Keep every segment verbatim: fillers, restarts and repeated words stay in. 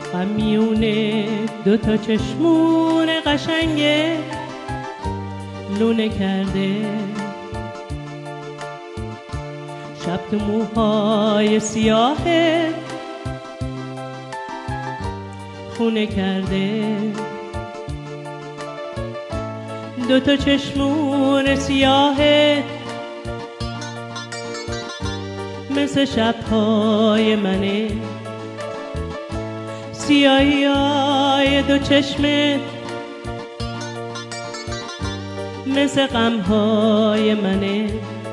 غمیونه دو تا چشمون قشنگه لونه کرده، شب تو موهای سیاهه خونه کرده. دو تا چشمون سیاهه مثل شبهای منه، سیاهی های دو چشمت مثل غمهای منه.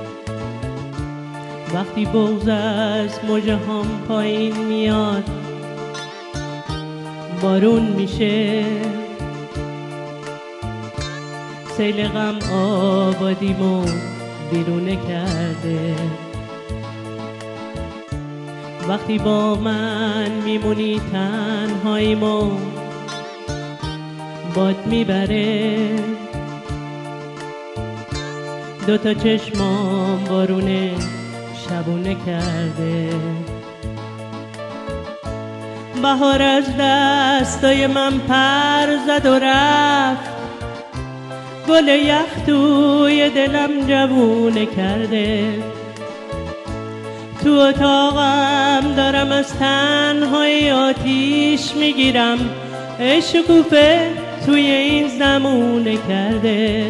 وقتی بغض از موجه هم پایین میاد بارون میشه، سیل غم آبادیمو بیرونه کرده. وقتی با من میمونی تنهاییمو باد میبره، دو تا چشمام بارونه شبونه کرده. بهار از دستای من پر زد و رفت، گل یخ توی دلم جوونه کرده. تو اتاقم دارم از تنهای آتیش میگیرم، ای شکوفه توی این زمونه کرده.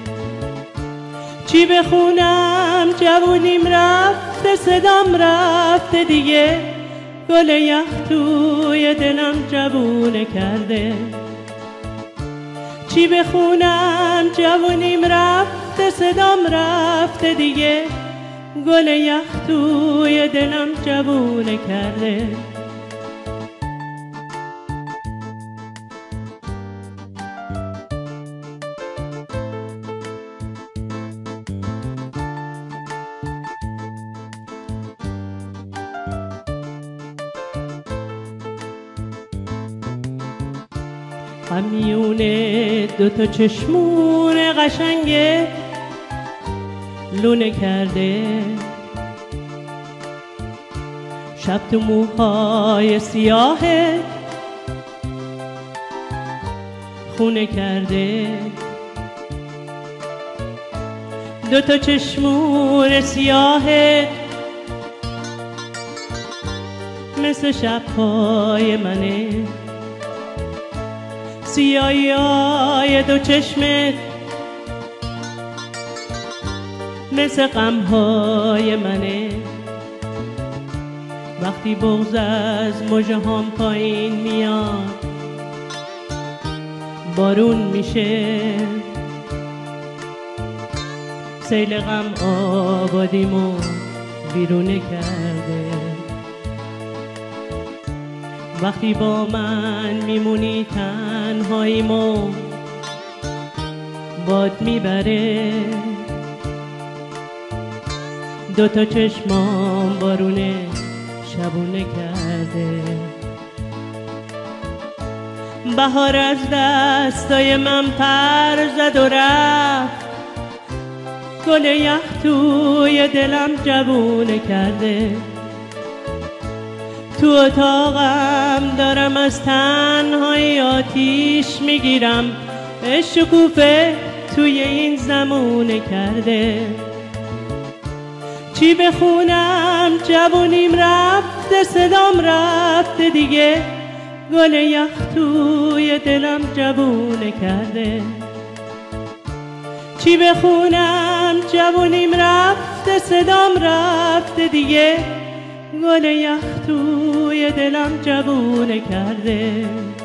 چی بخونم جوونیم رفته، صدام رفته دیگه، گل یخ توی دلم جوونه کرده. چی بخونم جوونیم رفته، صدام رفته دیگه، گل یخ توی دلم جوونه کرده. غمیونه دو تا چشمون قشنگه لونه کرده، شب تو موهای سیاهه خونه کرده. دو تا چشمون سیاهه مثل شبهای منه، سیاهی های دو چشمت مثل غمهای منه. وقتی بغض از موجه هم پایین میاد بارون میشه، سیل غم آبادیمو بیرونه کرده. وقتی با من میمونی تنهاییمو باد میبره، دو تا چشمام بارونه شبونه کرده. بهار از دستای من پر زد و رفت، گل یخ توی دلم جوونه کرده. تو اتاقم دارم از تنهای آتیش میگیرم، ای شکوفه توی این زمونه کرده. چی بخونم جوونیم رفته، صدام رفته دیگه، گل یخ توی دلم جوونه کرده. چی بخونم جوونیم رفته، صدام رفته دیگه، گل یخ توی دلم جوونه کرده.